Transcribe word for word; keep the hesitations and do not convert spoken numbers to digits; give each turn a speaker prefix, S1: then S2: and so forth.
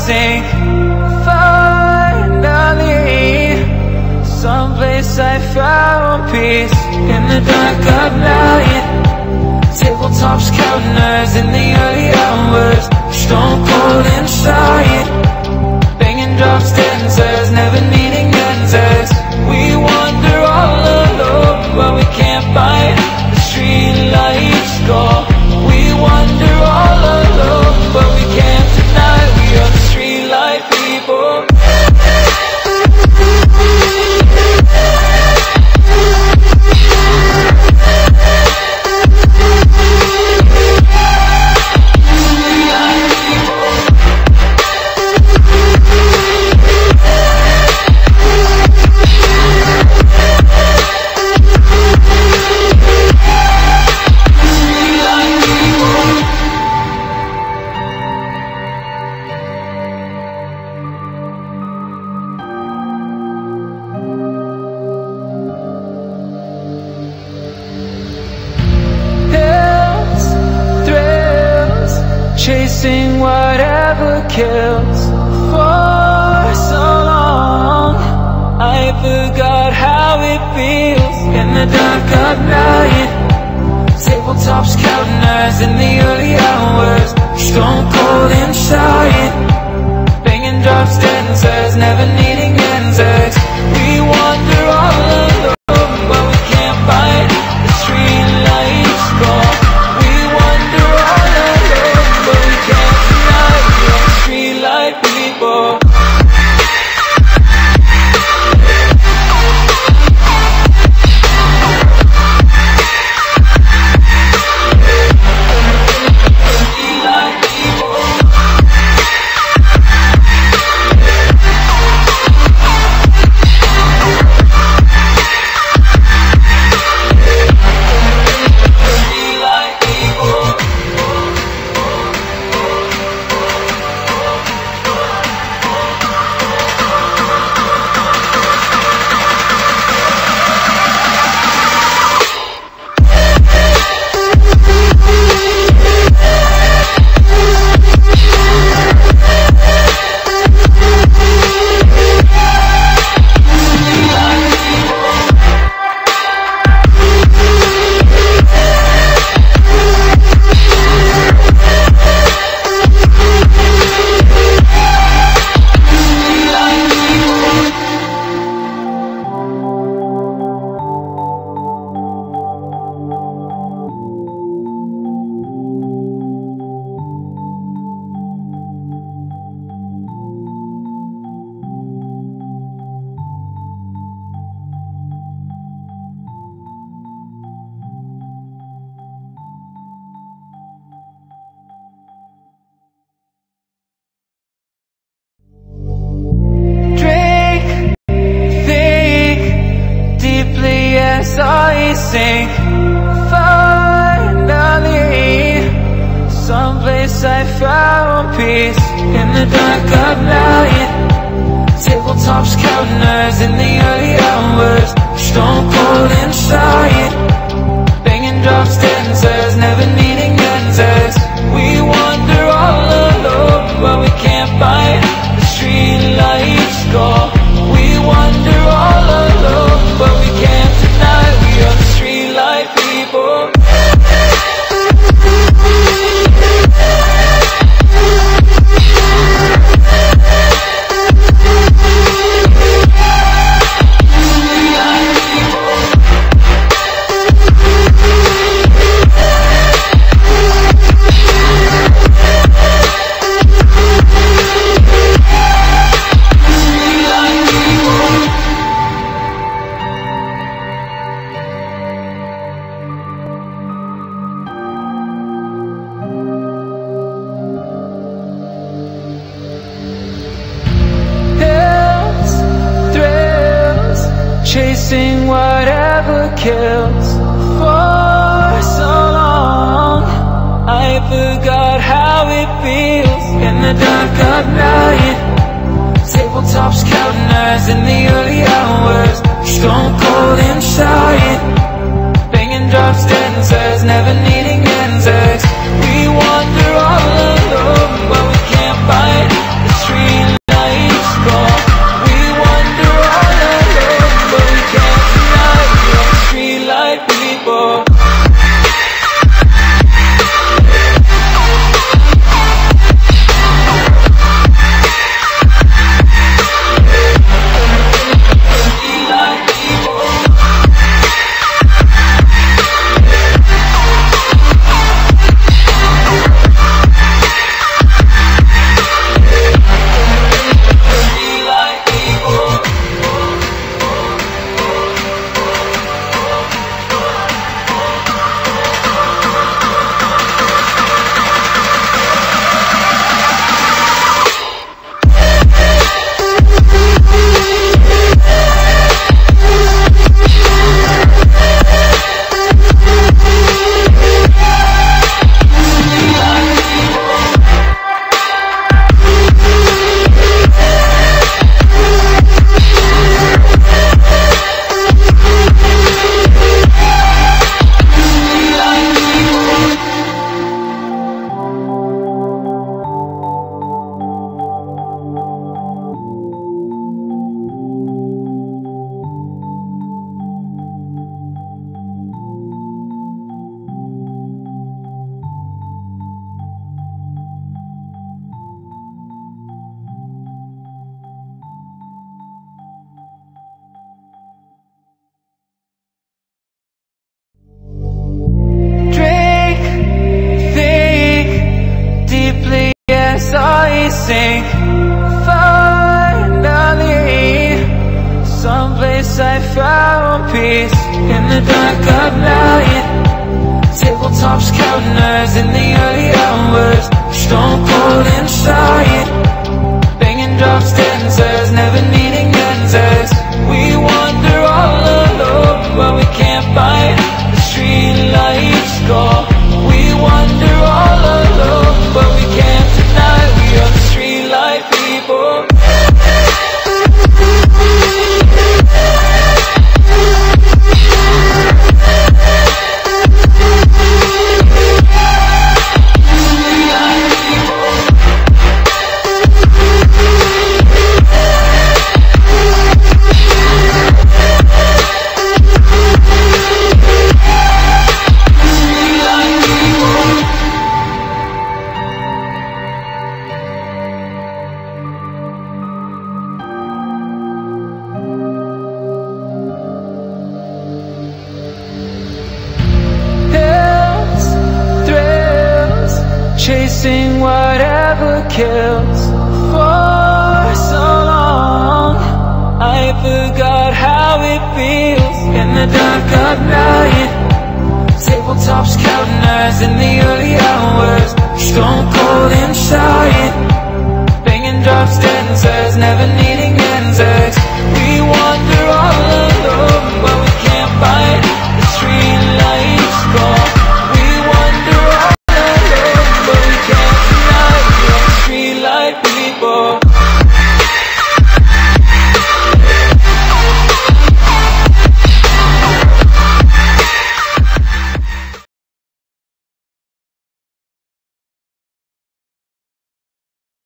S1: sink. Finally, someplace I found peace. In the dark of night, tabletops, counters in the early hours, stone cold inside, banging drops, dancers, never needing answers. We wander all alone, but we can't find the street lights go. We wander all alone, but we can't deny we are the street light people. Chasing whatever kills. For so long I forgot how it feels. In the dark of night, tabletops, counters in the early hours, stone cold inside, banging drops, dancers, never needing answers. We wander all alone, but we can't find the street lights go. We wander all alone, but we can't deny we are the street light people. I sink. Finally, someplace I found peace. In the dark of night, tabletops, counters in the early hours, stone cold inside, banging drops, dancers, never needing answers. We wander all alone, but we can't find the street lights go. We wander all alone, but we can't deny we are the street light people. Chasing whatever kills. For so long I forgot how it feels. In the dark of night, tabletops, counters in the early hours, stone cold inside, banging drops, dancers, never needing answers. We wander all alone, but we can't find the street people. Sink finally, someplace I found peace in the dark of night. Tabletops counting nerves in the early hours, stone cold inside, banging drops, dancers, never needing answers. We wander all alone, but we can't find the street lights go. We wander all alone, but we can't deny we are the street light people. Chasing whatever kills for so long, I forgot how it feels in the dark of night. Tabletops counting nerves in the early hours, stone cold inside, banging drops, dancers, never needing answers.